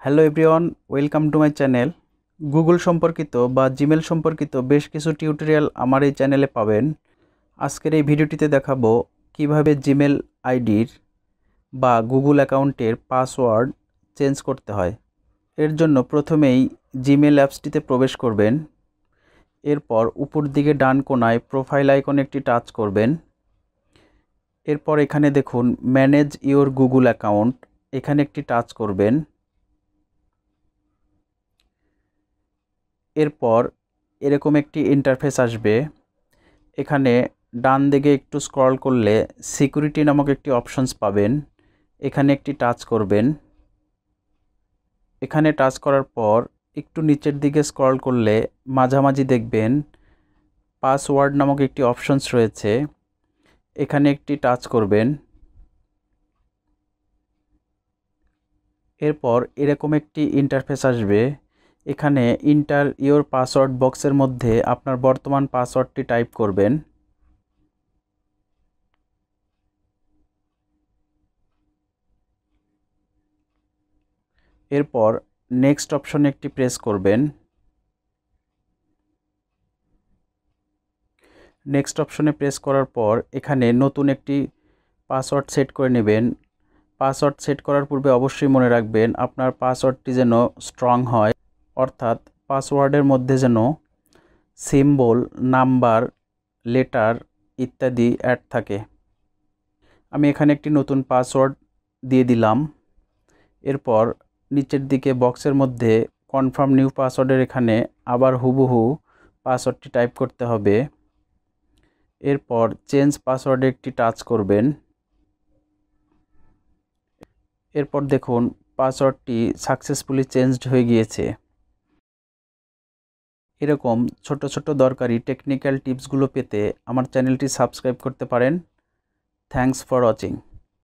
Hello everyone, welcome to my channel. Google সম্পর্কিত বা Gmail সম্পর্কিত বেশ কিছু টিউটোরিয়াল আমার এই চ্যানেলে পাবেন। আজকের এই ভিডিওটিতে দেখাবো কিভাবে জিমেল আইডির বা গুগল অ্যাকাউন্টের পাসওয়ার্ড চেঞ্জ করতে হয়। এর জন্য প্রথমেই জিমেল অ্যাপসটিতে প্রবেশ করবেন। এরপর উপর দিকে ডান কোণায় প্রোফাইল আইকনে একটি টাচ করবেন। এরপর এখানে দেখুন ম্যানেজ ইওর গুগল অ্যাকাউন্ট, এখানে একটি টাচ করবেন। এরপর এরকম একটি ইন্টারফেস আসবে। এখানে ডান দিকে একটু স্ক্রল করলে সিকিউরিটি নামক একটি অপশনস পাবেন, এখানে একটি টাচ করবেন। এখানে টাচ করার পর একটু নিচের দিকে স্ক্রল করলে মাঝামাঝি দেখবেন পাসওয়ার্ড নামক একটি অপশনস রয়েছে, এখানে একটি টাচ করবেন। এরপর এরকম একটি ইন্টারফেস আসবে। এখানে ইন্টার ইওর পাসওয়ার্ড বক্সের মধ্যে আপনার বর্তমান পাসওয়ার্ডটি টাইপ করবেন। এরপর নেক্সট অপশনে একটি প্রেস করবেন। নেক্সট অপশনে প্রেস করার পর এখানে নতুন একটি পাসওয়ার্ড সেট করে নেবেন। পাসওয়ার্ড সেট করার পূর্বে অবশ্যই মনে রাখবেন আপনার পাসওয়ার্ডটি যেন স্ট্রং হয়, অর্থাৎ পাসওয়ার্ডের মধ্যে যেন সিম্বল, নাম্বার, লেটার ইত্যাদি অ্যাড থাকে। আমি এখানে একটি নতুন পাসওয়ার্ড দিয়ে দিলাম। এরপর নিচের দিকে বক্সের মধ্যে কনফার্ম নিউ পাসওয়ার্ডের এখানে আবার হুবহু পাসওয়ার্ডটি টাইপ করতে হবে। এরপর চেঞ্জ পাসওয়ার্ডে একটি টাচ করবেন। এরপর দেখুন পাসওয়ার্ডটি সাকসেসফুলি চেঞ্জড হয়ে গিয়েছে। এরকম ছোট ছোট দরকারি টেকনিক্যাল টিপসগুলো পেতে আমার চ্যানেলটি সাবস্ক্রাইব করতে পারেন। Thanks for watching.